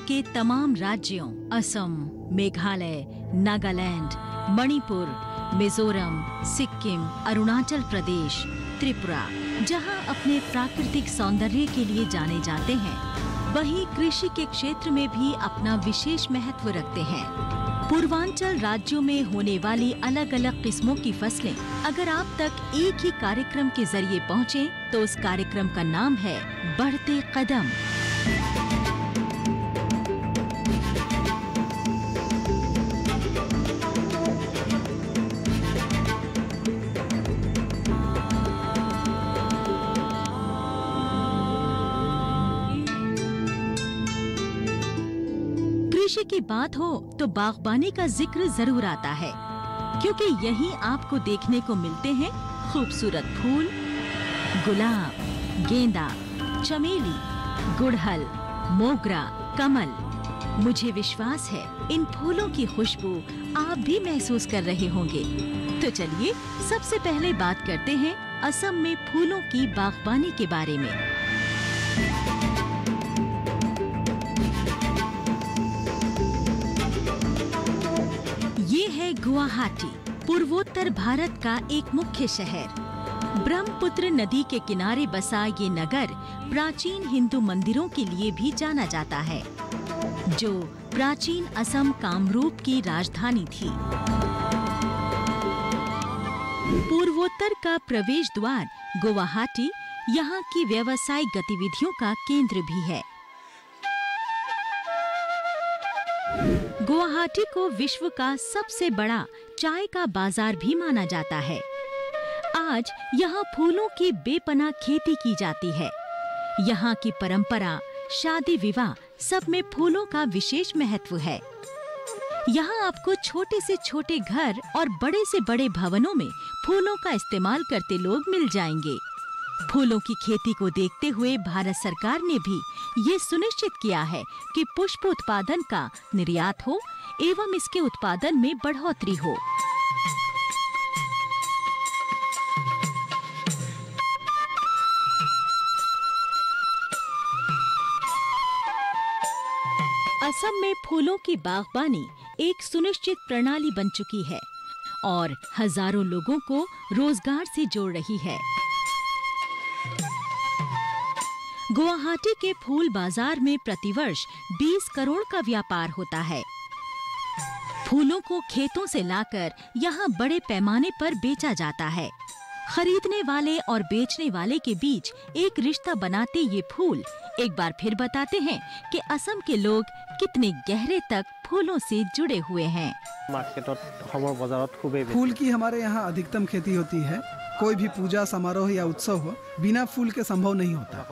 के तमाम राज्यों असम, मेघालय, नागालैंड, मणिपुर, मिजोरम, सिक्किम, अरुणाचल प्रदेश, त्रिपुरा जहां अपने प्राकृतिक सौंदर्य के लिए जाने जाते हैं, वहीं कृषि के क्षेत्र में भी अपना विशेष महत्व रखते हैं। पूर्वांचल राज्यों में होने वाली अलग अलग किस्मों की फसलें अगर आप तक एक ही कार्यक्रम के जरिए पहुंचे, तो उस कार्यक्रम का नाम है बढ़ते कदम। कृषि की बात हो तो बागबानी का जिक्र जरूर आता है, क्योंकि यहीं आपको देखने को मिलते हैं खूबसूरत फूल, गुलाब, गेंदा, चमेली, गुड़हल, मोगरा, कमल। मुझे विश्वास है इन फूलों की खुशबू आप भी महसूस कर रहे होंगे। तो चलिए सबसे पहले बात करते हैं असम में फूलों की बागबानी के बारे में। ये है गुवाहाटी, पूर्वोत्तर भारत का एक मुख्य शहर। ब्रह्मपुत्र नदी के किनारे बसा ये नगर प्राचीन हिंदू मंदिरों के लिए भी जाना जाता है, जो प्राचीन असम कामरूप की राजधानी थी। पूर्वोत्तर का प्रवेश द्वार गुवाहाटी यहाँ की व्यावसायिक गतिविधियों का केंद्र भी है। गुवाहाटी को विश्व का सबसे बड़ा चाय का बाजार भी माना जाता है। आज यहाँ फूलों की बेपनाह खेती की जाती है। यहाँ की परंपरा, शादी विवाह सब में फूलों का विशेष महत्व है। यहाँ आपको छोटे से छोटे घर और बड़े से बड़े भवनों में फूलों का इस्तेमाल करते लोग मिल जाएंगे। फूलों की खेती को देखते हुए भारत सरकार ने भी ये सुनिश्चित किया है कि पुष्प उत्पादन का निर्यात हो एवं इसके उत्पादन में बढ़ोतरी हो। असम में फूलों की बागबानी एक सुनिश्चित प्रणाली बन चुकी है और हजारों लोगों को रोजगार से जोड़ रही है। गुवाहाटी के फूल बाजार में प्रतिवर्ष 20 करोड़ का व्यापार होता है। फूलों को खेतों से लाकर यहाँ बड़े पैमाने पर बेचा जाता है। खरीदने वाले और बेचने वाले के बीच एक रिश्ता बनाते ये फूल एक बार फिर बताते हैं कि असम के लोग कितने गहरे तक फूलों से जुड़े हुए हैं। फूल की हमारे यहाँ अधिकतम खेती होती है। कोई भी पूजा समारोह या उत्सव हो, बिना फूल के संभव नहीं होता।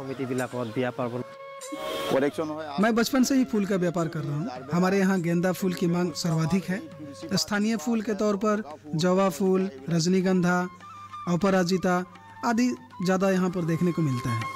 मैं बचपन से ही फूल का व्यापार कर रहा हूँ। हमारे यहाँ गेंदा फूल की मांग सर्वाधिक है। स्थानीय फूल के तौर पर जवा फूल, रजनीगंधा, अपराजिता आदि ज्यादा यहाँ पर देखने को मिलता है।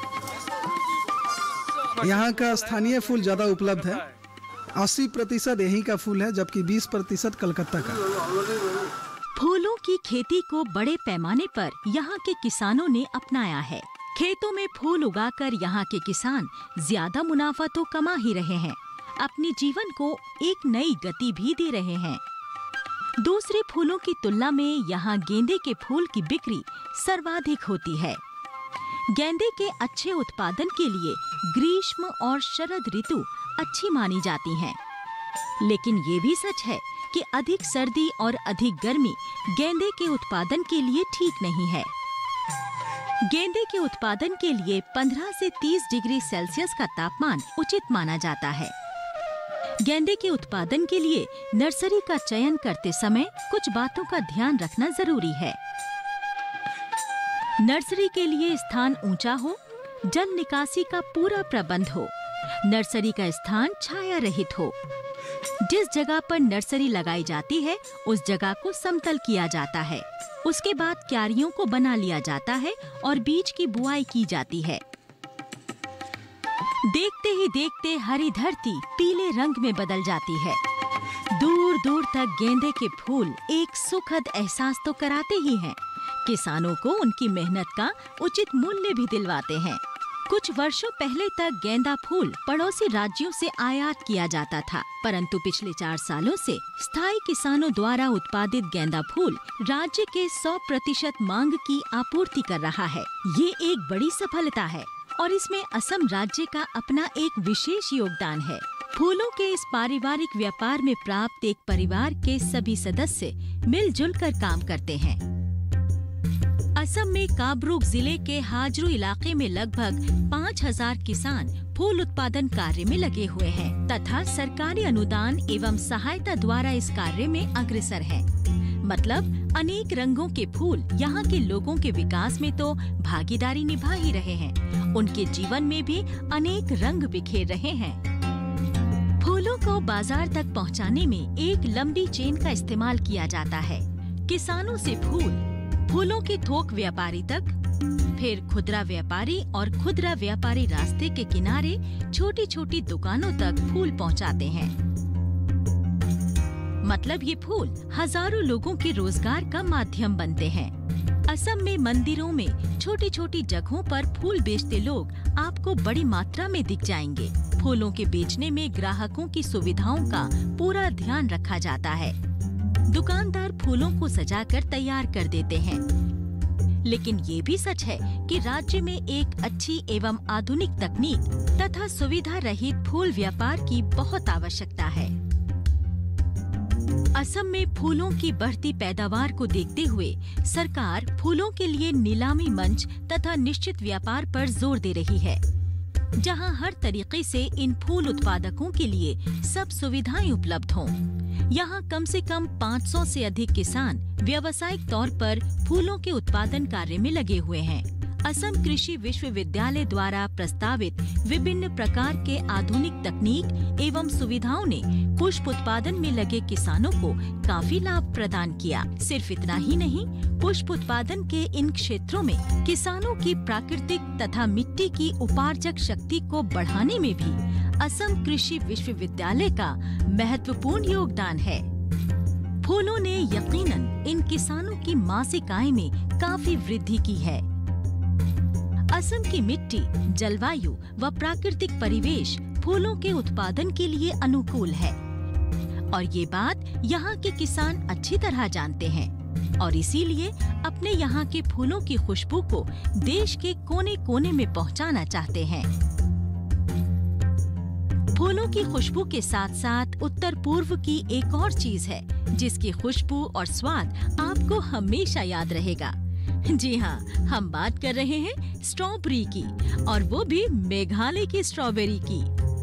यहाँ का स्थानीय फूल ज्यादा उपलब्ध है। 80% यहीं का फूल है, जबकि 20% कलकत्ता का। फूलों की खेती को बड़े पैमाने पर यहाँ के किसानों ने अपनाया है। खेतों में फूल उगाकर यहाँ के किसान ज्यादा मुनाफा तो कमा ही रहे हैं, अपने जीवन को एक नई गति भी दे रहे हैं। दूसरे फूलों की तुलना में यहाँ गेंदे के फूल की बिक्री सर्वाधिक होती है। गेंदे के अच्छे उत्पादन के लिए ग्रीष्म और शरद ऋतु अच्छी मानी जाती हैं। लेकिन ये भी सच है कि अधिक सर्दी और अधिक गर्मी गेंदे के उत्पादन के लिए ठीक नहीं है। गेंदे के उत्पादन के लिए 15 से 30 डिग्री सेल्सियस का तापमान उचित माना जाता है। गेंदे के उत्पादन के लिए नर्सरी का चयन करते समय कुछ बातों का ध्यान रखना जरूरी है। नर्सरी के लिए स्थान ऊंचा हो, जल निकासी का पूरा प्रबंध हो, नर्सरी का स्थान छाया रहित हो। जिस जगह पर नर्सरी लगाई जाती है उस जगह को समतल किया जाता है। उसके बाद क्यारियों को बना लिया जाता है और बीज की बुआई की जाती है। देखते ही देखते हरी धरती पीले रंग में बदल जाती है। दूर दूर तक गेंदे के फूल एक सुखद एहसास तो कराते ही हैं, किसानों को उनकी मेहनत का उचित मूल्य भी दिलवाते हैं। कुछ वर्षों पहले तक गेंदा फूल पड़ोसी राज्यों से आयात किया जाता था, परंतु पिछले 4 सालों से स्थायी किसानों द्वारा उत्पादित गेंदा फूल राज्य के 100% मांग की आपूर्ति कर रहा है। ये एक बड़ी सफलता है और इसमें असम राज्य का अपना एक विशेष योगदान है। फूलों के इस पारिवारिक व्यापार में प्राप्त एक परिवार के सभी सदस्य मिलजुल कर काम करते हैं। असम में काबरूक जिले के हाजरू इलाके में लगभग 5000 किसान फूल उत्पादन कार्य में लगे हुए हैं तथा सरकारी अनुदान एवं सहायता द्वारा इस कार्य में अग्रसर हैं। मतलब अनेक रंगों के फूल यहाँ के लोगों के विकास में तो भागीदारी निभा ही रहे हैं, उनके जीवन में भी अनेक रंग बिखेर रहे हैं। फूलों को बाजार तक पहुँचाने में एक लंबी चेन का इस्तेमाल किया जाता है। किसानों से फूलों के थोक व्यापारी तक, फिर खुदरा व्यापारी और खुदरा व्यापारी रास्ते के किनारे छोटी छोटी दुकानों तक फूल पहुंचाते हैं। मतलब ये फूल हजारों लोगों के रोजगार का माध्यम बनते हैं। असम में मंदिरों में छोटी छोटी जगहों पर फूल बेचते लोग आपको बड़ी मात्रा में दिख जाएंगे। फूलों के बेचने में ग्राहकों की सुविधाओं का पूरा ध्यान रखा जाता है। दुकानदार फूलों को सजाकर तैयार कर देते हैं। लेकिन ये भी सच है कि राज्य में एक अच्छी एवं आधुनिक तकनीक तथा सुविधा रहित फूल व्यापार की बहुत आवश्यकता है। असम में फूलों की बढ़ती पैदावार को देखते हुए सरकार फूलों के लिए नीलामी मंच तथा निश्चित व्यापार पर जोर दे रही है, जहां हर तरीके से इन फूल उत्पादकों के लिए सब सुविधाएं उपलब्ध हों। यहाँ कम से कम 500 से अधिक किसान व्यावसायिक तौर पर फूलों के उत्पादन कार्य में लगे हुए हैं। असम कृषि विश्वविद्यालय द्वारा प्रस्तावित विभिन्न प्रकार के आधुनिक तकनीक एवं सुविधाओं ने पुष्प उत्पादन में लगे किसानों को काफी लाभ प्रदान किया। सिर्फ इतना ही नहीं, पुष्प उत्पादन के इन क्षेत्रों में किसानों की प्राकृतिक तथा मिट्टी की उपार्जक शक्ति को बढ़ाने में भी असम कृषि विश्वविद्यालय का महत्वपूर्ण योगदान है। फूलों ने यकीनन इन किसानों की मासिक आय में काफी वृद्धि की है। असम की मिट्टी, जलवायु व प्राकृतिक परिवेश फूलों के उत्पादन के लिए अनुकूल है और ये बात यहाँ के किसान अच्छी तरह जानते हैं और इसीलिए अपने यहाँ के फूलों की खुशबू को देश के कोने-कोने में पहुँचाना चाहते हैं। फूलों की खुशबू के साथ साथ उत्तर पूर्व की एक और चीज है जिसकी खुशबू और स्वाद आपको हमेशा याद रहेगा। जी हाँ, हम बात कर रहे हैं स्ट्रॉबेरी की, और वो भी मेघालय की स्ट्रॉबेरी की।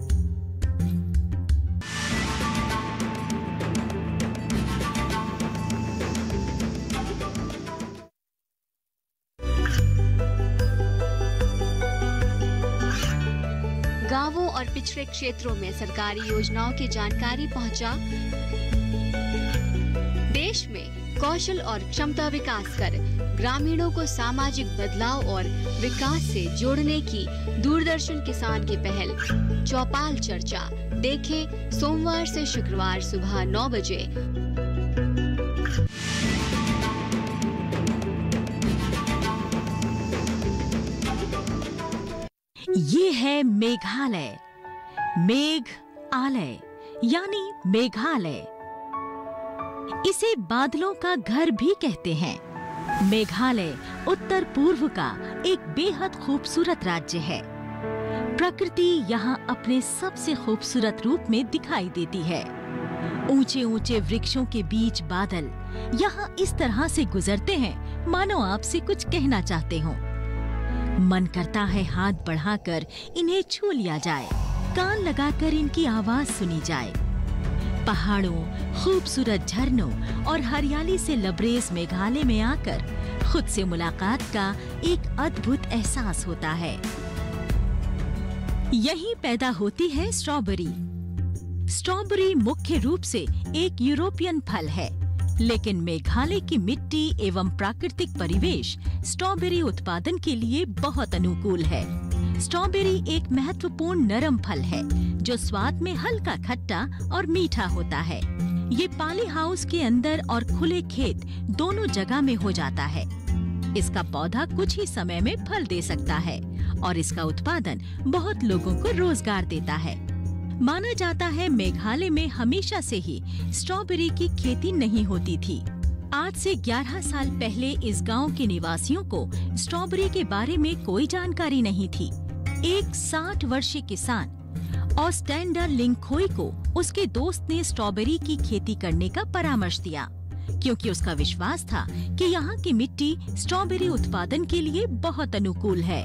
गांवों और पिछड़े क्षेत्रों में सरकारी योजनाओं की जानकारी पहुंचा। देश में कौशल और क्षमता विकास कर ग्रामीणों को सामाजिक बदलाव और विकास से जोड़ने की दूरदर्शन किसान की पहल चौपाल चर्चा देखें सोमवार से शुक्रवार सुबह 9 बजे। ये है मेघालय, मेघ आलय यानी मेघालय। इसे बादलों का घर भी कहते हैं। मेघालय उत्तर पूर्व का एक बेहद खूबसूरत राज्य है। प्रकृति यहाँ अपने सबसे खूबसूरत रूप में दिखाई देती है। ऊंचे ऊंचे वृक्षों के बीच बादल यहाँ इस तरह से गुजरते हैं मानो आपसे कुछ कहना चाहते हो। मन करता है हाथ बढ़ाकर इन्हें छू लिया जाए, कान लगाकर इनकी आवाज सुनी जाए। पहाड़ों, खूबसूरत झरनों और हरियाली से लबरेज मेघालय में आकर खुद से मुलाकात का एक अद्भुत एहसास होता है। यहीं पैदा होती है स्ट्रॉबेरी। स्ट्रॉबेरी मुख्य रूप से एक यूरोपियन फल है, लेकिन मेघालय की मिट्टी एवं प्राकृतिक परिवेश स्ट्रॉबेरी उत्पादन के लिए बहुत अनुकूल है। स्ट्रॉबेरी एक महत्वपूर्ण नरम फल है जो स्वाद में हल्का खट्टा और मीठा होता है। ये पाली हाउस के अंदर और खुले खेत दोनों जगह में हो जाता है। इसका पौधा कुछ ही समय में फल दे सकता है और इसका उत्पादन बहुत लोगों को रोजगार देता है। माना जाता है मेघालय में हमेशा से ही स्ट्रॉबेरी की खेती नहीं होती थी। आज से 11 साल पहले इस गांव के निवासियों को स्ट्रॉबेरी के बारे में कोई जानकारी नहीं थी। एक 60 वर्षीय किसान ऑस्टेंडर लिंगखोई को उसके दोस्त ने स्ट्रॉबेरी की खेती करने का परामर्श दिया, क्योंकि उसका विश्वास था कि यहाँ की मिट्टी स्ट्रॉबेरी उत्पादन के लिए बहुत अनुकूल है।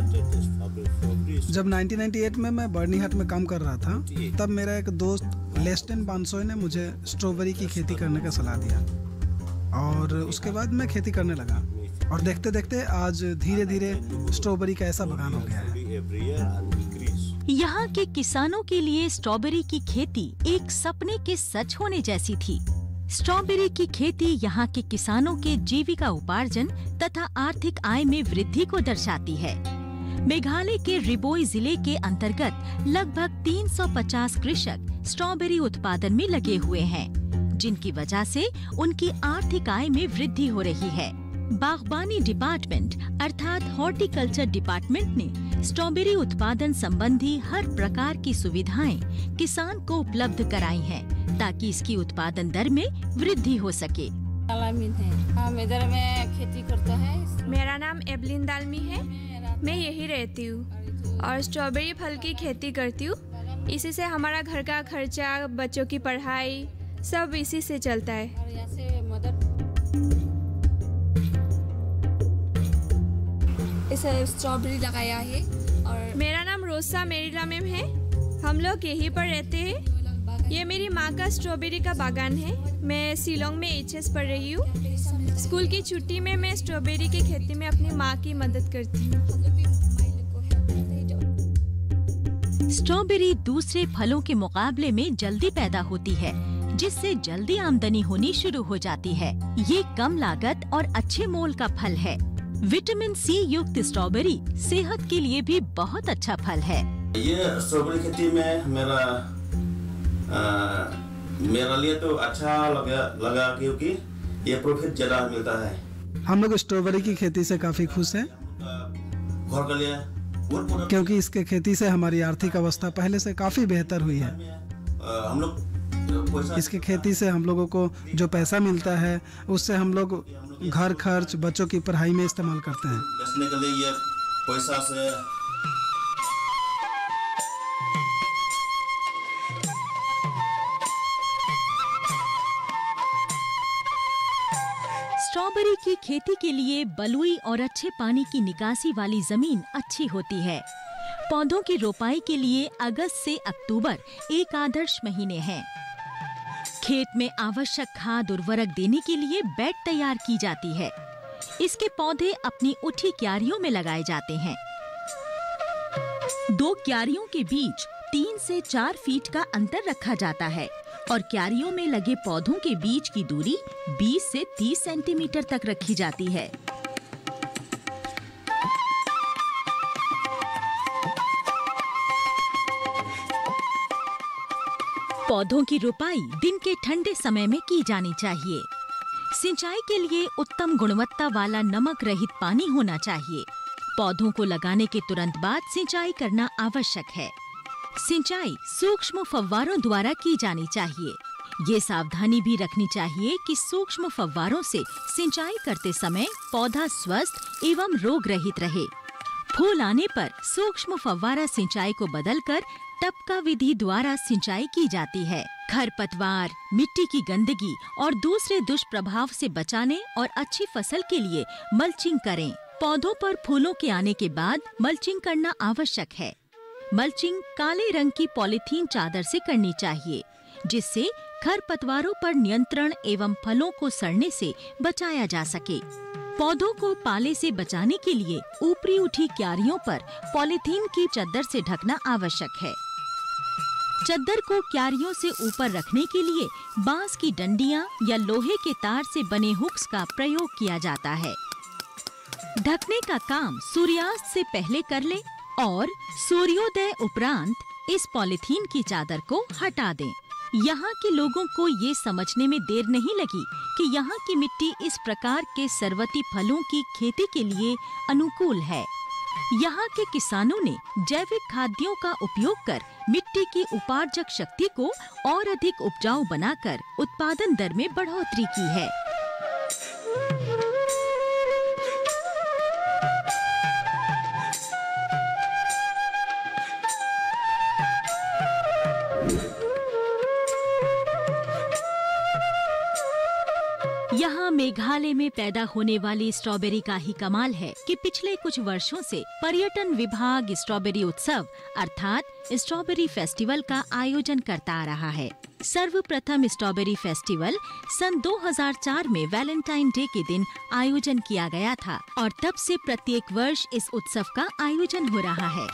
जब 1998 में मैं बर्नीहाट में काम कर रहा था, तब मेरा एक दोस्त लेस्टन बांसोय ने मुझे स्ट्रॉबेरी की खेती करने का सलाह दिया और उसके बाद मैं खेती करने लगा और देखते देखते आज धीरे धीरे स्ट्रॉबेरी का ऐसा बगान हो गया है। यहाँ के किसानों के लिए स्ट्रॉबेरी की खेती एक सपने के सच होने जैसी थी। स्ट्रॉबेरी की खेती यहाँ के किसानों के जीविका उपार्जन तथा आर्थिक आय में वृद्धि को दर्शाती है। मेघालय के रिबोई जिले के अंतर्गत लगभग 350 कृषक स्ट्रॉबेरी उत्पादन में लगे हुए हैं, जिनकी वजह से उनकी आर्थिक आय में वृद्धि हो रही है। बागबानी डिपार्टमेंट अर्थात हॉर्टिकल्चर डिपार्टमेंट ने स्ट्रॉबेरी उत्पादन संबंधी हर प्रकार की सुविधाएं किसान को उपलब्ध कराई हैं, ताकि इसकी उत्पादन दर में वृद्धि हो सके। हम इधर में खेती करता है। मेरा नाम एबलिन दालमी है। मैं यही रहती हूँ और स्ट्रॉबेरी फल की खेती करती हूँ। इसी से हमारा घर का खर्चा, बच्चों की पढ़ाई सब इसी से चलता है। और यहाँ से मदद इसे स्ट्रॉबेरी लगाया है। और मेरा नाम रोसा मेरिला मैम है। हम लोग यहीं पर रहते हैं। ये मेरी माँ का स्ट्रॉबेरी का बागान है। मैं शिलोंग में HS पढ़ रही हूँ। स्कूल की छुट्टी में मैं स्ट्रॉबेरी की खेती में अपनी माँ की मदद करती हूँ। स्ट्रॉबेरी दूसरे फलों के मुकाबले में जल्दी पैदा होती है, जिससे जल्दी आमदनी होनी शुरू हो जाती है। ये कम लागत और अच्छे मोल का फल है। विटामिन C युक्त स्ट्रॉबेरी सेहत के लिए भी बहुत अच्छा फल है। ये स्ट्रॉबेरी खेती में मेरा लिए तो अच्छा लगा क्योंकि ये प्रॉफिट ज्यादा मिलता है। हम लोग स्ट्रॉबेरी की खेती से काफी खुश हैं, घर के लिए क्योंकि इसके खेती से हमारी आर्थिक अवस्था पहले से काफी बेहतर हुई है। हम लोग इसके खेती से हम लोगों को जो पैसा मिलता है, उससे हम लोग घर खर्च, बच्चों की पढ़ाई में इस्तेमाल करते हैं। बेचने के लिए ये पैसा से स्ट्रॉबेरी की खेती के लिए बलुई और अच्छे पानी की निकासी वाली जमीन अच्छी होती है। पौधों की रोपाई के लिए अगस्त से अक्टूबर एक आदर्श महीने हैं। खेत में आवश्यक खाद उर्वरक देने के लिए बेड तैयार की जाती है। इसके पौधे अपनी उठी क्यारियों में लगाए जाते हैं। 2 क्यारियों के बीच 3 से 4 फीट का अंतर रखा जाता है और क्यारियों में लगे पौधों के बीच की दूरी 20 से 30 सेंटीमीटर तक रखी जाती है। पौधों की रोपाई दिन के ठंडे समय में की जानी चाहिए। सिंचाई के लिए उत्तम गुणवत्ता वाला नमक रहित पानी होना चाहिए। पौधों को लगाने के तुरंत बाद सिंचाई करना आवश्यक है। सिंचाई सूक्ष्म फव्वारों द्वारा की जानी चाहिए। ये सावधानी भी रखनी चाहिए कि सूक्ष्म फव्वारों से सिंचाई करते समय पौधा स्वस्थ एवं रोग रहित रहे। फूल आने पर सूक्ष्म फव्वारा सिंचाई को बदलकर टपका विधि द्वारा सिंचाई की जाती है। खरपतवार, मिट्टी की गंदगी और दूसरे दुष्प्रभाव से बचाने और अच्छी फसल के लिए मल्चिंग करें। पौधों पर फूलों के आने के बाद मल्चिंग करना आवश्यक है। मल्चिंग काले रंग की पॉलीथीन चादर से करनी चाहिए, जिससे खरपतवारों पर नियंत्रण एवं फलों को सड़ने से बचाया जा सके। पौधों को पाले से बचाने के लिए ऊपरी उठी क्यारियों पर पॉलीथीन की चद्दर से ढकना आवश्यक है। चद्दर को क्यारियों से ऊपर रखने के लिए बांस की डंडियां या लोहे के तार से बने हुक्स का प्रयोग किया जाता है। ढकने का काम सूर्यास्त से पहले कर लें और सूर्योदय उपरांत इस पॉलीथीन की चादर को हटा दें। यहाँ के लोगों को ये समझने में देर नहीं लगी कि यहाँ की मिट्टी इस प्रकार के सर्वती फलों की खेती के लिए अनुकूल है। यहाँ के किसानों ने जैविक खाद्यों का उपयोग कर मिट्टी की उपार्जक शक्ति को और अधिक उपजाऊ बनाकर उत्पादन दर में बढ़ोतरी की है। यहाँ मेघालय में पैदा होने वाली स्ट्रॉबेरी का ही कमाल है कि पिछले कुछ वर्षों से पर्यटन विभाग स्ट्रॉबेरी उत्सव अर्थात स्ट्रॉबेरी फेस्टिवल का आयोजन करता आ रहा है। सर्वप्रथम स्ट्रॉबेरी फेस्टिवल सन 2004 में वैलेंटाइन डे के दिन आयोजन किया गया था और तब से प्रत्येक वर्ष इस उत्सव का आयोजन हो रहा है।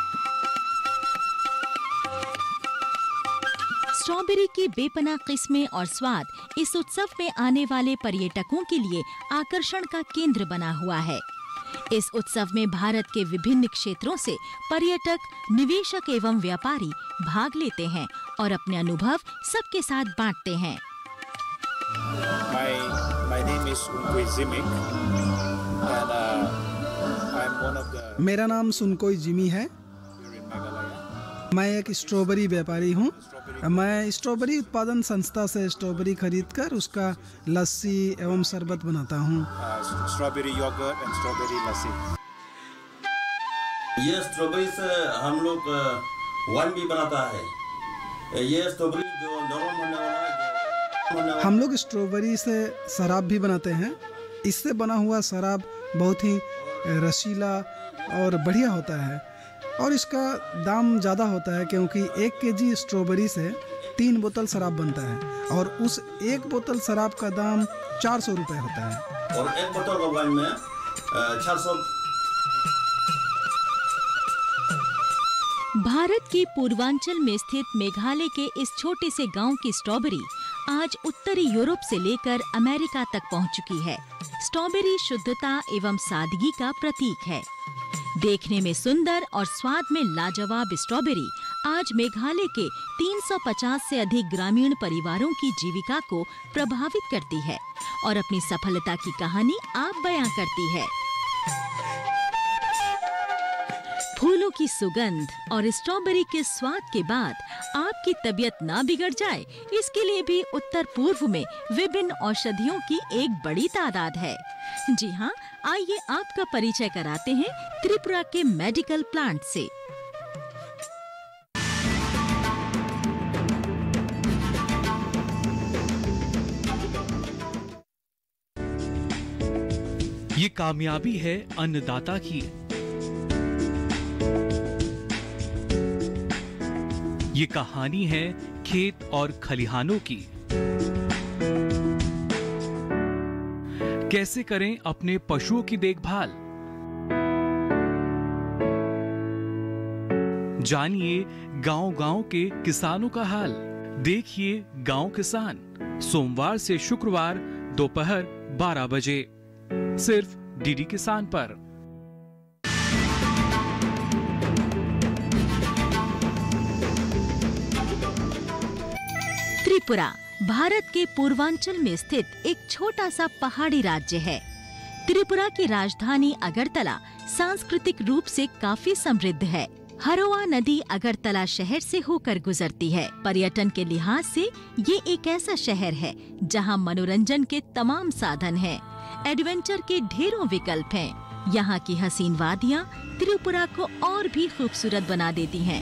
स्ट्रॉबेरी की बेपनाह किस्में और स्वाद इस उत्सव में आने वाले पर्यटकों के लिए आकर्षण का केंद्र बना हुआ है। इस उत्सव में भारत के विभिन्न क्षेत्रों से पर्यटक, निवेशक एवं व्यापारी भाग लेते हैं और अपने अनुभव सबके साथ बांटते हैं। My name is Sunkoi Jimik and I'm one of the मेरा नाम सुनकोई जिमी है। here in Meghalaya. मैं एक स्ट्रॉबेरी व्यापारी हूँ। मैं स्ट्रॉबेरी उत्पादन संस्था से स्ट्रॉबेरी खरीदकर उसका लस्सी एवं शरबत बनाता हूँ। Strawberry yogurt and strawberry lassi. ये स्ट्रॉबेरी से हम लोग वाइन भी बनाता है। ये स्ट्रॉबेरी जो नरम होने वाला है, हम लोग स्ट्रॉबेरी से शराब भी बनाते हैं। इससे बना हुआ शराब बहुत ही रसीला और बढ़िया होता है और इसका दाम ज़्यादा होता है क्योंकि 1 केजी स्ट्रॉबेरी से 3 बोतल शराब बनता है और उस 1 बोतल शराब का दाम 400 रुपये होता है। और 1 बोतल का वाइन में 400। भारत के पूर्वांचल में स्थित मेघालय के इस छोटे से गांव की स्ट्रॉबेरी आज उत्तरी यूरोप से लेकर अमेरिका तक पहुंच चुकी है। स्ट्रॉबेरी शुद्धता एवं सादगी का प्रतीक है। देखने में सुंदर और स्वाद में लाजवाब स्ट्रॉबेरी आज मेघालय के 350 से अधिक ग्रामीण परिवारों की जीविका को प्रभावित करती है और अपनी सफलता की कहानी आप बयां करती है। फूलों की सुगंध और स्ट्रॉबेरी के स्वाद के बाद आपकी तबीयत ना बिगड़ जाए, इसके लिए भी उत्तर पूर्व में विभिन्न औषधियों की एक बड़ी तादाद है। जी हाँ, आइए आपका परिचय कराते हैं त्रिपुरा के मेडिकल प्लांट से। ये कामयाबी है अन्नदाता की। ये कहानी है खेत और खलिहानों की। कैसे करें अपने पशुओं की देखभाल, जानिए गांव-गांव के किसानों का हाल। देखिए गांव किसान, सोमवार से शुक्रवार दोपहर 12 बजे सिर्फ डीडी किसान पर। त्रिपुरा भारत के पूर्वांचल में स्थित एक छोटा सा पहाड़ी राज्य है। त्रिपुरा की राजधानी अगरतला सांस्कृतिक रूप से काफी समृद्ध है। हरोआ नदी अगरतला शहर से होकर गुजरती है। पर्यटन के लिहाज से ये एक ऐसा शहर है जहां मनोरंजन के तमाम साधन हैं, एडवेंचर के ढेरों विकल्प हैं। यहाँ की हसीन वादियाँ त्रिपुरा को और भी खूबसूरत बना देती हैं।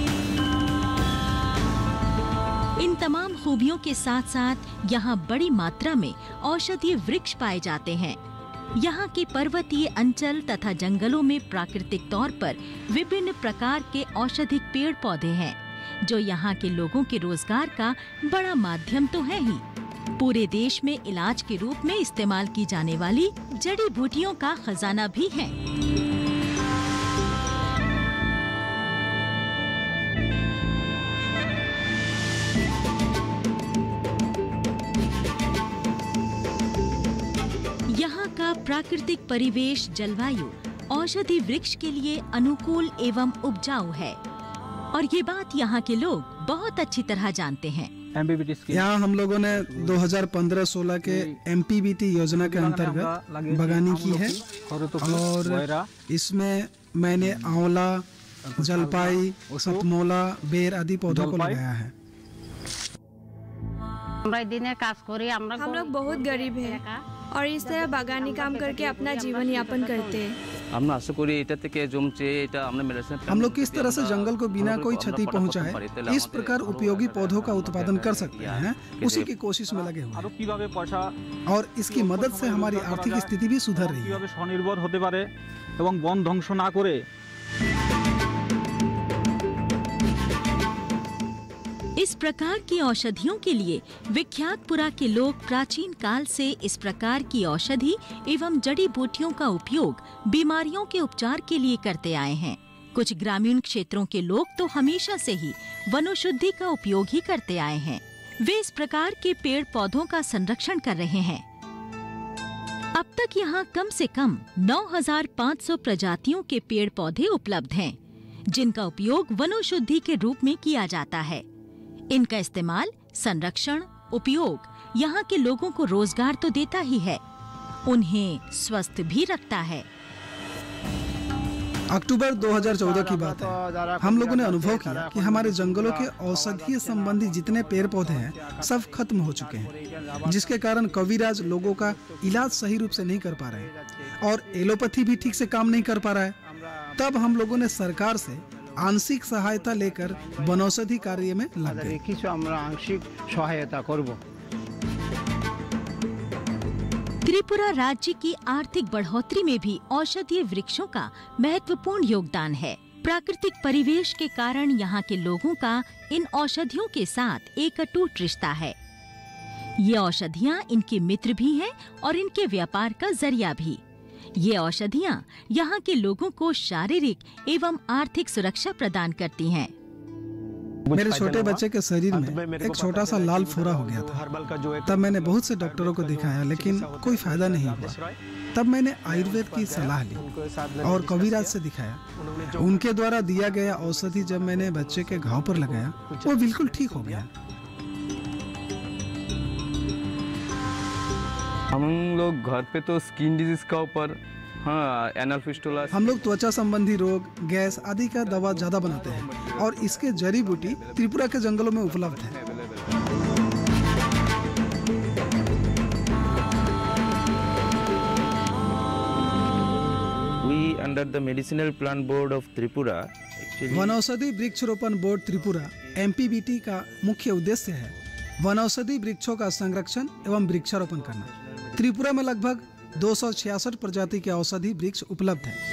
इन तमाम खूबियों के साथ साथ यहाँ बड़ी मात्रा में औषधीय वृक्ष पाए जाते हैं। यहाँ के पर्वतीय अंचल तथा जंगलों में प्राकृतिक तौर पर विभिन्न प्रकार के औषधिक पेड़ पौधे हैं, जो यहाँ के लोगों के रोजगार का बड़ा माध्यम तो है ही, पूरे देश में इलाज के रूप में इस्तेमाल की जाने वाली जड़ी बूटियों का खजाना भी है। यहाँ का प्राकृतिक परिवेश, जलवायु औषधि वृक्ष के लिए अनुकूल एवं उपजाऊ है और ये बात यहाँ के लोग बहुत अच्छी तरह जानते हैं। MPBT scheme. यहाँ हम लोगों ने 2015-16 के MPBT योजना के अंतर्गत बागानी की है और इसमें मैंने आंवला, जलपाई, सतमोला, बेर आदि पौधों को लगाया है। हम लोग बहुत गरीब हैं और इस तरह बागानी काम करके अपना जीवन यापन करते हैं। हम लोग किस तरह से जंगल को बिना कोई क्षति पहुंचाए इस प्रकार उपयोगी पौधों का उत्पादन कर सकते हैं, उसी की कोशिश में लगे हुए हैं और इसकी मदद से हमारी आर्थिक स्थिति भी सुधर रही है। स्वनिर्भर होते पारे एवं वन ध्वंस ना करे। इस प्रकार की औषधियों के लिए विख्यातपुरा के लोग प्राचीन काल से इस प्रकार की औषधि एवं जड़ी बूटियों का उपयोग बीमारियों के उपचार के लिए करते आए हैं। कुछ ग्रामीण क्षेत्रों के लोग तो हमेशा से ही वनौषधि का उपयोग ही करते आए हैं। वे इस प्रकार के पेड़ पौधों का संरक्षण कर रहे हैं। अब तक यहाँ कम से कम 9,500 प्रजातियों के पेड़ पौधे उपलब्ध हैं, जिनका उपयोग वनौषधि के रूप में किया जाता है। इनका इस्तेमाल, संरक्षण, उपयोग यहाँ के लोगों को रोजगार तो देता ही है, उन्हें स्वस्थ भी रखता है। अक्टूबर 2014 की बात है। हम लोगों ने अनुभव किया कि हमारे जंगलों के औषधीय संबंधी जितने पेड़ पौधे हैं सब खत्म हो चुके हैं, जिसके कारण कविराज लोगों का इलाज सही रूप से नहीं कर पा रहे और एलोपैथी भी ठीक से काम नहीं कर पा रहा है। तब हम लोगों ने सरकार से आंशिक सहायता लेकर वनौषधि कार्य में लग गए। त्रिपुरा राज्य की आर्थिक बढ़ोतरी में भी औषधीय वृक्षों का महत्वपूर्ण योगदान है। प्राकृतिक परिवेश के कारण यहाँ के लोगों का इन औषधियों के साथ एक अटूट रिश्ता है। ये औषधियाँ इनके मित्र भी हैं और इनके व्यापार का जरिया भी। ये औषधियाँ यहाँ के लोगों को शारीरिक एवं आर्थिक सुरक्षा प्रदान करती हैं। मेरे छोटे बच्चे के शरीर में एक छोटा सा लाल फोड़ा हो गया था। तब मैंने बहुत से डॉक्टरों को दिखाया, लेकिन कोई फायदा नहीं हुआ। तब मैंने आयुर्वेद की सलाह ली और कविराज से दिखाया। उनके द्वारा दिया गया औषधि जब मैंने बच्चे के घाव पर लगाया, वो बिल्कुल ठीक हो गया। हम लोग घर पे तो स्किन डिजीज का ऊपर एनल फिस्टुला, हम लोग त्वचा संबंधी रोग, गैस आदि का दवा ज्यादा बनाते हैं और इसके जड़ी बूटी त्रिपुरा के जंगलों में उपलब्ध है। We under the Medicinal Plant Board of Tripura, वनौषधि वृक्षरोपण बोर्ड त्रिपुरा MPBT का मुख्य उद्देश्य है वनौषधि वृक्षों का संरक्षण एवं वृक्षारोपण करना। त्रिपुरा में लगभग 266 प्रजाति के औषधि वृक्ष उपलब्ध हैं।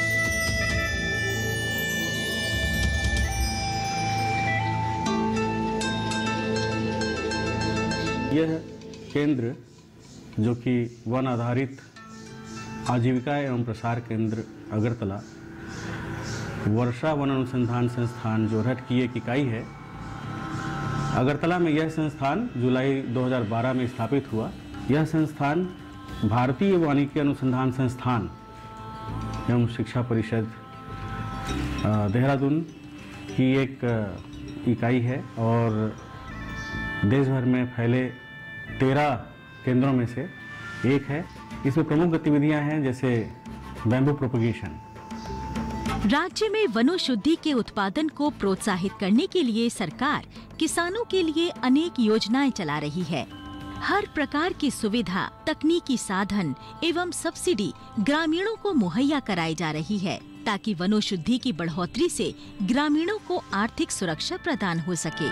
यह केंद्र जो कि वन आधारित आजीविका एवं प्रसार केंद्र अगरतला वर्षा वन अनुसंधान संस्थान जोरहट की एक इकाई है। अगरतला में यह संस्थान जुलाई 2012 में स्थापित हुआ। यह संस्थान भारतीय वानिकी अनुसंधान संस्थान एवं शिक्षा परिषद देहरादून की एक इकाई है और देश भर में फैले 13 केंद्रों में से एक है। इसमें प्रमुख गतिविधियां हैं जैसे बैम्बू प्रोपगेशन। राज्य में वनौषधि के उत्पादन को प्रोत्साहित करने के लिए सरकार किसानों के लिए अनेक योजनाएं चला रही है। हर प्रकार की सुविधा, तकनीकी साधन एवं सब्सिडी ग्रामीणों को मुहैया कराई जा रही है, ताकि वनौषधि की बढ़ोतरी से ग्रामीणों को आर्थिक सुरक्षा प्रदान हो सके।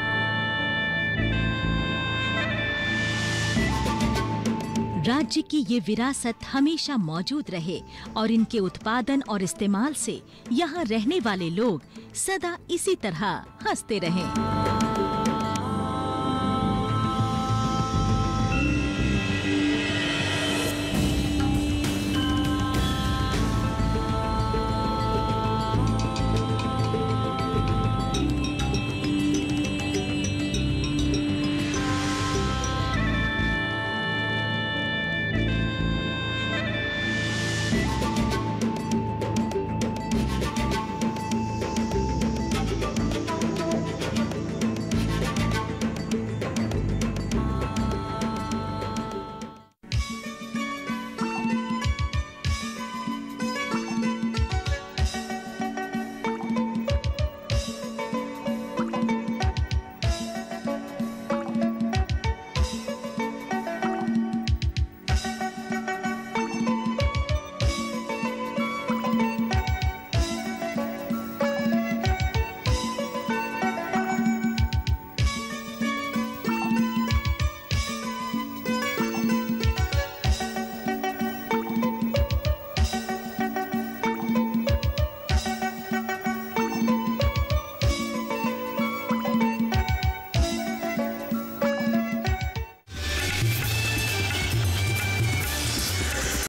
राज्य की ये विरासत हमेशा मौजूद रहे और इनके उत्पादन और इस्तेमाल से यहाँ रहने वाले लोग सदा इसी तरह हंसते रहें।